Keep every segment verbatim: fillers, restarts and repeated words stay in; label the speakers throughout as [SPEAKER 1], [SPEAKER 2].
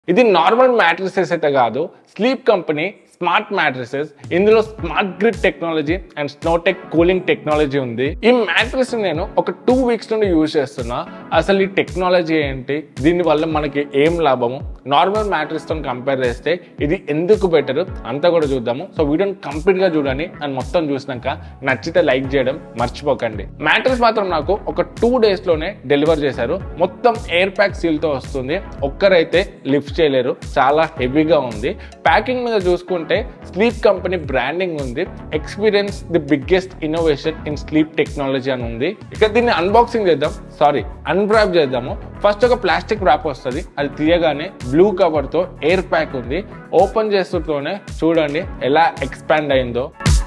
[SPEAKER 1] ఇది normal mattresses అయితే కాదు, స్లీప్ కంపెనీ స్మార్ట్ మ్యాట్రిసెస్. ఇందులో smart grid technology and snowtech cooling technology ఉంది. ఈ మ్యాట్రిస్ నేను ఒక టూ వీక్స్ నుండి యూజ్ చేస్తున్నా. అసలు ఈ టెక్నాలజీ ఏంటి, దీనివల్ల మనకి ఏం లాభము, నార్మల్ మ్యాట్రిస్ తో కంపేర్ చేస్తే ఇది ఎందుకు బెటర్ అంతా కూడా చూద్దాము. సో వీడియోని కంప్లీట్ గా చూడండి అండ్ మొత్తం చూసినాక నచ్చితే లైక్ చేయడం మర్చిపోకండి. మ్యాట్రిస్ మాత్రం నాకు ఒక టూ డేస్ లోనే డెలివర్ చేశారు. మొత్తం ఎయిర్ ప్యాక్ సీల్ తో వస్తుంది. ఒక్కరైతే లిఫ్ట్ చేయలేరు, చాలా హెవీగా ఉంది. ప్యాకింగ్ మీద చూసుకుంటే స్లీప్ కంపెనీ బ్రాండింగ్ ఉంది. Experience the biggest innovation in sleep technology అని ఉంది. ఇక దీన్ని అన్బాక్సింగ్ చేద్దాం, సారీ అన్వ్రాప్ చేద్దాము. ఫస్ట్ ఒక ప్లాస్టిక్ ర్యాప్ వస్తుంది, అది తీయగానే బ్లూ కవర్ తో ఎయిర్ ప్యాక్ ఉంది. ఓపెన్ చేస్తూనే చూడండి ఎలా ఎక్స్పాండ్ అయిందో.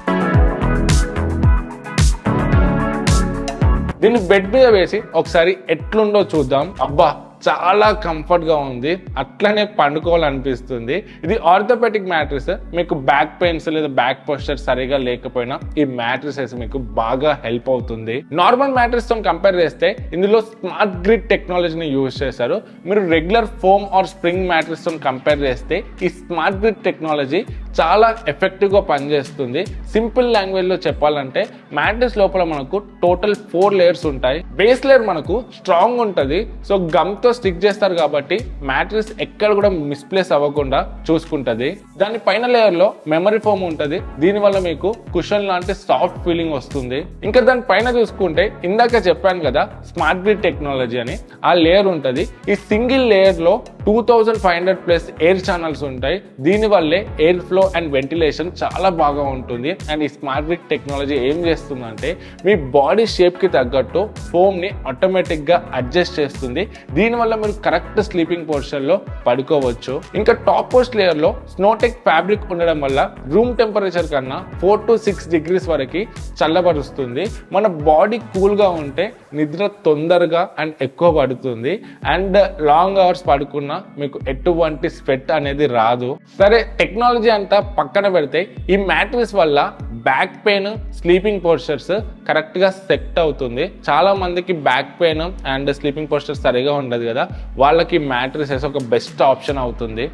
[SPEAKER 1] దీన్ని బెడ్ మీద వేసి ఒకసారి ఎట్లుండో చూద్దాం. అబ్బా చాలా కంఫర్ట్ గా ఉంది, అట్లనే పండుకోవాలనిపిస్తుంది. ఇది ఆర్థోపెటిక్ మ్యాట్రిస్. మీకు బ్యాక్ పెయిన్స్ లేదా బ్యాక్ పోస్చర్ సరిగా లేకపోయినా ఈ మ్యాట్రిసెస్ మీకు బాగా హెల్ప్ అవుతుంది. నార్మల్ మ్యాట్రిస్ తో కంపేర్ చేస్తే ఇందులో స్మార్ట్ గ్రిడ్ టెక్నాలజీని యూజ్ చేశారు. మీరు regular foam or spring mattress తో కంపేర్ చేస్తే ఈ స్మార్ట్ గ్రిడ్ టెక్నాలజీ చాలా ఎఫెక్టివ్ గా పనిచేస్తుంది. సింపుల్ లాంగ్వేజ్ లో చెప్పాలంటే మ్యాట్రిస్ లోపల మనకు టోటల్ ఫోర్ లేయర్స్ ఉంటాయి. బేస్ లేయర్ మనకు స్ట్రాంగ్ ఉంటుంది, సో గమ్ తో స్టిక్ చేస్తారు కాబట్టి మ్యాట్రిస్ ఎక్కడ కూడా మిస్ప్లేస్ అవ్వకుండా చూసుకుంటది. దాని పైన లేయర్ లో మెమరీ ఫోమ్ ఉంటుంది. దీని వల్ల మీకు కుషన్ లాంటి సాఫ్ట్ ఫీలింగ్ వస్తుంది. ఇంకా దాని పైన చూసుకుంటే ఇందాక చెప్పాను కదా స్మార్ట్ గ్రిడ్ టెక్నాలజీ అని, ఆ లేయర్ ఉంటుంది. ఈ సింగిల్ లేయర్ లో two thousand five hundred plus air channels ఉంటాయి. దీని వల్లే ఎయిర్ ఫ్లో అండ్ వెంటిలేషన్ చాలా బాగా ఉంటుంది. అండ్ ఈ స్మార్ట్ గ్రిడ్ టెక్నాలజీ ఏం చేస్తుందంటే మీ బాడీ షేప్ కి తగ్గట్టు ఫోమ్ ని ఆటోమేటిక్ గా అడ్జస్ట్ చేస్తుంది. దీనివల్ల మీరు కరెక్ట్ స్లీపింగ్ పొజిషన్ లో పడుకోవచ్చు. ఇంకా టాప్ పోస్ట్ లేయర్ లో స్నోటెక్ ఫ్యాబ్రిక్ ఉండడం వల్ల రూమ్ టెంపరేచర్ కన్నా ఫోర్ టు సిక్స్ డిగ్రీస్ వరకు చల్లబరుస్తుంది. మన బాడీ కూల్ గా ఉంటే నిద్ర తొందరగా అండ్ ఎక్కువ పడుతుంది. అండ్ లాంగ్ అవర్స్ పడుకున్నా మీకు ఎటువంటి స్వెట్ అనేది రాదు. సరే టెక్నాలజీ అంతా పక్కన పెడితే ఈ మ్యాట్రిస్ వల్ల back pain, sleeping postures correct గా సెట్ అవుతుంది. చాలా మందికి back pain and sleeping posture సరిగా ఉండదు కదా, వాళ్ళకి మ్యాట్రిసెస్ ఒక బెస్ట్ ఆప్షన్ అవుతుంది.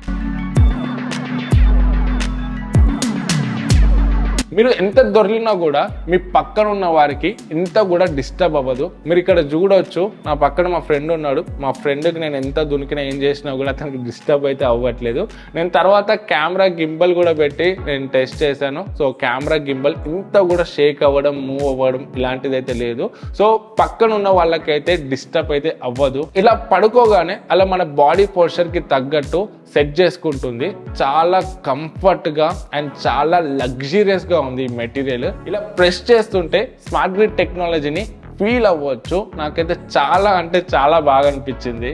[SPEAKER 1] మీరు ఎంత దొరికినా కూడా మీ పక్కన ఉన్న వారికి ఇంత కూడా డిస్టర్బ్ అవ్వదు. మీరు ఇక్కడ చూడవచ్చు, నా పక్కన మా ఫ్రెండ్ ఉన్నాడు. మా ఫ్రెండ్కి నేను ఎంత దునికినా ఏం చేసినా కూడా అతనికి డిస్టర్బ్ అయితే అవ్వట్లేదు. నేను తర్వాత కెమెరా గింబల్ కూడా పెట్టి నేను టెస్ట్ చేశాను. సో కెమెరా గింబల్ ఇంత కూడా షేక్ అవ్వడం, మూవ్ అవ్వడం ఇలాంటిది అయితే లేదు. సో పక్కన ఉన్న వాళ్ళకైతే డిస్టర్బ్ అయితే అవ్వదు. ఇలా పడుకోగానే అలా మన బాడీ పోస్చర్ కి తగ్గట్టు సెట్ చేసుకుంటుంది. చాలా కంఫర్ట్ గా అండ్ చాలా లగ్జరియస్ గా ఉంది ఈ మెటీరియల్. ఇలా ప్రెస్ చేస్తుంటే స్మార్ట్ గ్రిడ్ టెక్నాలజీని ఫీల్ అవ్వచ్చు. నాకైతే చాలా అంటే చాలా బాగా అనిపించింది.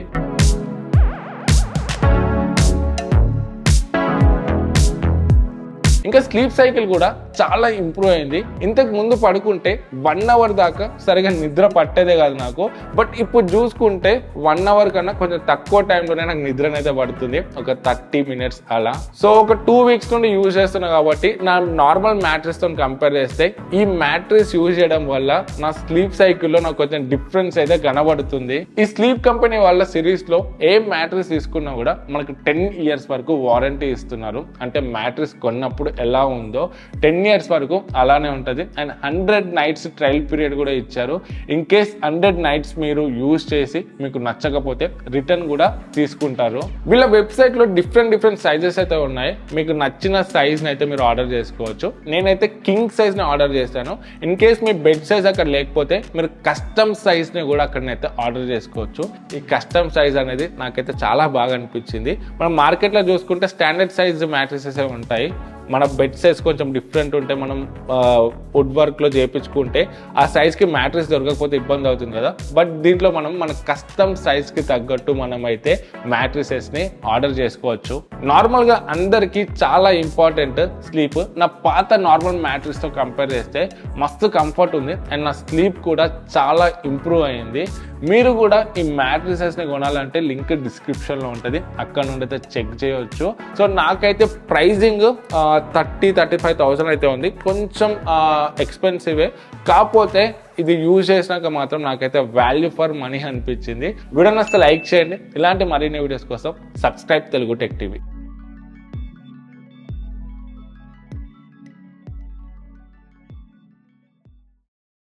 [SPEAKER 1] ఇంకా స్లీప్ సైకిల్ కూడా చాలా ఇంప్రూవ్ అయింది. ఇంతకు ముందు పడుకుంటే వన్ అవర్ దాకా సరిగా నిద్ర పట్టేదే కాదు నాకు. బట్ ఇప్పుడు చూసుకుంటే వన్ అవర్ కన్నా కొంచెం తక్కువ టైంలోనే నాకు నిద్ర అయితే పడుతుంది, ఒక థర్టీ మినిట్స్ అలా. సో ఒక టూ వీక్స్ నుండి యూజ్ చేస్తున్నా కాబట్టి నా నార్మల్ మ్యాట్రిస్ తో కంపేర్ చేస్తే ఈ మ్యాట్రిస్ యూజ్ చేయడం వల్ల నా స్లీప్ సైకిల్లో నాకు కొంచెం డిఫరెన్స్ అయితే కనబడుతుంది. ఈ స్లీప్ కంపెనీ వాళ్ళ సిరీస్ లో ఏ మ్యాట్రిస్ తీసుకున్నా కూడా మనకు టెన్ ఇయర్స్ వరకు వారంటీ ఇస్తున్నారు. అంటే మ్యాట్రిస్ కొన్నప్పుడు ఎలా ఉందో టెన్ ఇయర్స్ వరకు అలానే ఉంటుంది. And hundred nights trial period కూడా ఇచ్చారు. ఇన్ కేస్ హండ్రెడ్ నైట్స్ మీరు యూజ్ చేసి మీకు నచ్చకపోతే రిటర్న్ కూడా తీసుకుంటారు. వీళ్ళ వెబ్సైట్ లో డిఫరెంట్ డిఫరెంట్ సైజెస్ అయితే ఉన్నాయి. మీకు నచ్చిన సైజ్ ని అయితే మీరు ఆర్డర్ చేసుకోవచ్చు. నేనైతే కింగ్ సైజ్ ని ఆర్డర్ చేశాను. ఇన్ కేస్ మీ బెడ్ సైజ్ అక్కడ లేకపోతే మీరు కస్టమ్ సైజ్ ని కూడా అక్కడనైతే ఆర్డర్ చేసుకోవచ్చు. ఈ కస్టమ్ సైజ్ అనేది నాకైతే చాలా బాగా అనిపించింది. మనం మార్కెట్ లో చూసుకుంటే స్టాండర్డ్ సైజ్ మ్యాట్రిసెస్ ఉంటాయి. మన బెడ్ సైజ్ కొంచెం డిఫరెంట్ ఉంటే మనం వుడ్ వర్క్ లో చేయించుకుంటే ఆ సైజ్ కి మ్యాట్రిస్ దొరకకపోతే ఇబ్బంది అవుతుంది కదా. బట్ దీంట్లో మనం మన కస్టమ్ సైజ్ కి తగ్గట్టు మనం అయితే మ్యాట్రిసెస్ ని ఆర్డర్ చేసుకోవచ్చు. నార్మల్ గా అందరికి చాలా ఇంపార్టెంట్ స్లీప్. నా పాత నార్మల్ మ్యాట్రిస్ తో కంపేర్ చేస్తే మస్తు కంఫర్ట్ ఉంది అండ్ నా స్లీప్ కూడా చాలా ఇంప్రూవ్ అయింది. మీరు కూడా ఈ మ్యాట్రిసెస్ ని కొనాలంటే లింక్ డిస్క్రిప్షన్ లో ఉంటుంది, అక్కడ నుండి అయితే చెక్ చేయవచ్చు. సో నాకైతే pricing thirty thirty five thousand అయితే ఉంది. కొంచెం ఎక్స్పెన్సివే, కాకపోతే ఇది యూజ్ చేసినాక మాత్రం నాకైతే వాల్యూ ఫర్ మనీ అనిపించింది. వీడియో నచ్చితే లైక్ చేయండి. ఇలాంటి మరిన్ని వీడియోస్ కోసం సబ్స్క్రైబ్ తెలుగు టెక్ టీవీ.